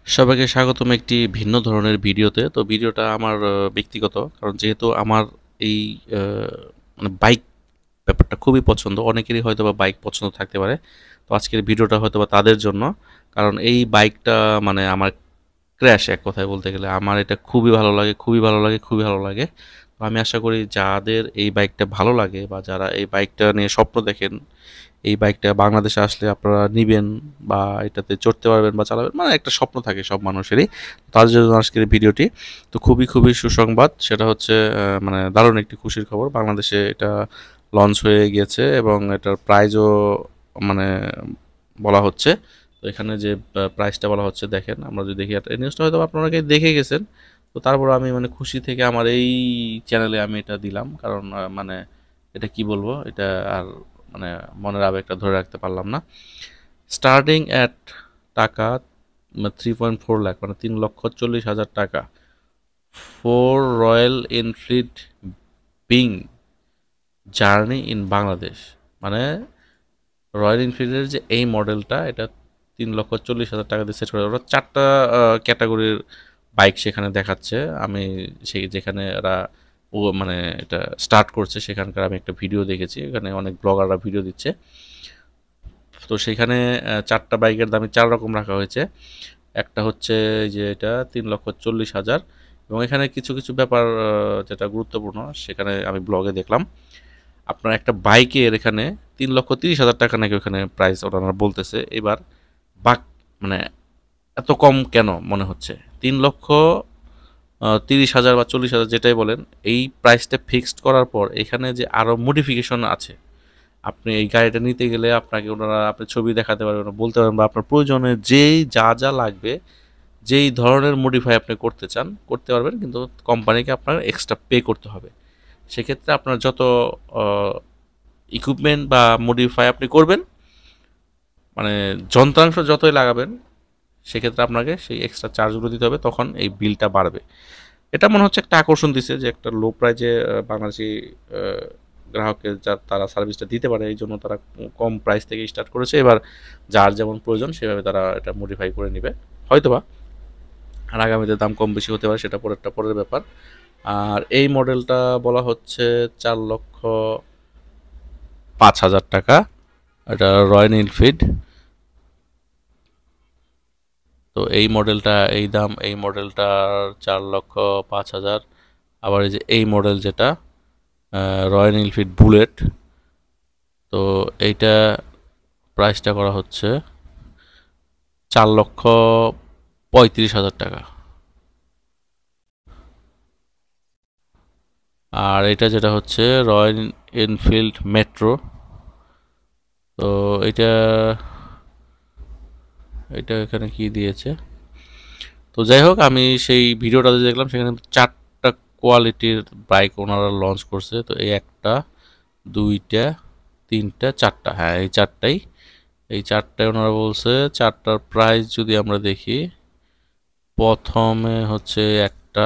সবাইকে স্বাগতম একটি ভিন্ন ধরনের ভিডিওতে। তো ভিডিওটা আমার ব্যক্তিগত। কারণ যেহেতু আমার এই আ মানে বাইক ব্যাপারটা খুবই পছন্দ। অনেকেরই হয়তোবা বাইক পছন্দ থাকতে পারে। তো আজকের ভিডিওটা হয়তোবা তাদের জন্য। কারণ এই বাইকটা মানে আমার ক্র্যাশ এক কথায় বলতে গেলে। আমার এটা খুবই ভালো লাগে, খুবই ভালো লাগে, খুবই ভালো লাগে। তো আমি আশা করি যাদের এই বাইকটা ভালো লাগে বা যারা এই বাইকটা নিয়ে স্বপ্ন দেখেন, এই বাইকটা বাংলাদেশে আসলে আপনারা নিবেন বা এটাতে চড়তে পারবেন বা চালাবেন। মানে একটা স্বপ্ন থাকে সব মানুষেরই। তাদের জন্য আজকের এই ভিডিওটি। তো খুবই সুসংবাদ। সেটা হচ্ছে মানে দারুণ একটি খুশির খবর। বাংলাদেশে এটা লঞ্চ হয়ে গিয়েছে এবং এটার প্রাইজও মানে বলা হচ্ছে। তো এখানে যে প্রাইসটা বলা হচ্ছে দেখেন, আমরা যদি দেখি এই নিউজটা হয়তো আপনারা অনেকেই দেখে গেছেন। তো তারপরও আমি মানে খুশি থেকে আমার এই চ্যানেলে আমি এটা দিলাম। কারণ মানে এটা কি বলবো? এটা আর মানে মনের আবেগটা ধরে রাখতে পারলাম না। স্টার্টিং অ্যাট টাকা 3.4 লাখ মানে 3,40,000 টাকা for Royal Enfield being journey in Bangladesh. মানে রয়্যাল এনফিল্ডের যে এই মডেলটা এটা 3,40,000 টাকা দিয়ে সেট করে ওরা চারটা ক্যাটাগরির বাইক সেখানে দেখাচ্ছে। আমি সেই যেখানে ওরা মানে এটা স্টার্ট করছে সেখানকার আমি একটা ভিডিও দেখেছি। এখানে অনেক ব্লগাররা ভিডিও দিচ্ছে। তো সেখানে চারটা বাইকের দামই চার রকম রাখা হয়েছে। একটা হচ্ছে যে এটা 3,40,000 এবং এখানে কিছু ব্যাপার যেটা গুরুত্বপূর্ণ সেখানে আমি ব্লগে দেখলাম। আপনার একটা বাইকের এখানে 3,30,000 টাকা নাকি ওখানে প্রাইস ওনারা বলতেছে। এবার বাক মানে এত কম কেন মনে হচ্ছে? 3,30,000 বা 40,000 যেটাই বলেন, এই প্রাইসটা ফিক্সড করার পর এখানে যে আরও মডিফিকেশন আছে, আপনি এই গাড়িটা নিতে গেলে আপনাকে ওনারা আপনি ছবি দেখাতে পারবেন, বলতে পারবেন বা আপনার প্রয়োজনে যেই যা লাগবে, যেই ধরনের মডিফাই আপনি করতে চান করতে পারবেন, কিন্তু কোম্পানিকে আপনার এক্সট্রা পে করতে হবে। সেক্ষেত্রে আপনার যত ইকুইপমেন্ট বা মডিফাই আপনি করবেন, মানে যন্ত্রাংশ যতই লাগাবেন, সেক্ষেত্রে আপনাকে সেই এক্সট্রা চার্জগুলো দিতে হবে, তখন এই বিলটা বাড়বে। এটা মনে হচ্ছে একটা আকর্ষণ দিছে যে একটা লো প্রাইজে বাংলাদেশি গ্রাহককে তারা সার্ভিসটা দিতে পারে, এই জন্য তারা কম প্রাইস থেকে স্টার্ট করেছে। এবার যার যেমন প্রয়োজন সেভাবে তারা এটা মডিফাই করে নেবে হয়তোবা। আর আগামীতে দাম কম বেশি হতে পারে, সেটা পরের ব্যাপার। আর এই মডেলটা বলা হচ্ছে 4,05,000 টাকা। এটা রয়্যাল এনফিল্ড। তো এই মডেলটা এই দাম, এই মডেলটার 4,05,000। আবার এই যে এই মডেল যেটা রয়্যাল এনফিল্ড বুলেট, তো এইটা প্রাইসটা করা হচ্ছে 4,35,000 টাকা। আর এটা যেটা হচ্ছে রয়্যাল এনফিল্ড মেট্রো, তো এটা এটা এখানে কি দিয়েছে। তো যাই হোক, আমি সেই ভিডিওটাতে দেখলাম সেখানে চারটা কোয়ালিটির বাইক ওনারা লঞ্চ করছে। তো এই একটা, দুইটা, তিনটা, চারটা, হ্যাঁ এই চারটাই, এই চারটায় ওনারা বলছে। চারটার প্রাইস যদি আমরা দেখি, প্রথমে হচ্ছে একটা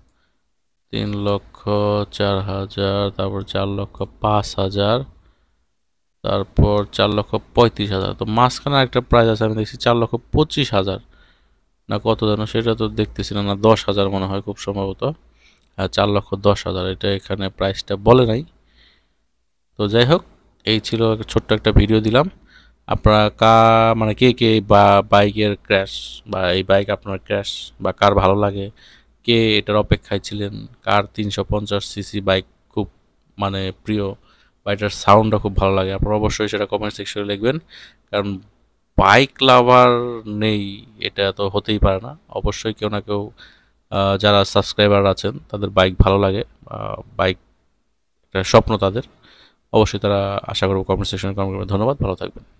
3,04,000, তারপর 4,05,000, তারপর 4,35,000। তো মাঝখানে একটা প্রাইস আছে আমি দেখছি 4,25,000 না কত যেন, সেটা তো দেখতেছি না, 10,000 মনে হয় খুব সম্ভবত। আর 4,10,000 এটা এখানে প্রাইসটা বলে নাই। তো যাই হোক, এই ছিল ছোট্ট একটা ভিডিও দিলাম। আপনারা মানে কে বা বাইকের ক্র্যাশ বা এই বাইক আপনার ক্র্যাশ বা কার ভালো লাগে, কে এটার অপেক্ষায় ছিলেন, কার 350 সিসি বাইক খুব মানে প্রিয় বা এটার সাউন্ডটা খুব ভালো লাগে, আপনারা অবশ্যই সেটা কমেন্ট সেকশনে লিখবেন। কারণ বাইক লাভার নেই এটা তো হতেই পারে না। অবশ্যই কেউ না কেউ যারা সাবস্ক্রাইবার আছেন তাদের বাইক ভালো লাগে, বাইক একটা স্বপ্ন তাদের। অবশ্যই তারা আশা করব কমেন্ট সেকশনে কমেন্ট করবেন। ধন্যবাদ, ভালো থাকবেন।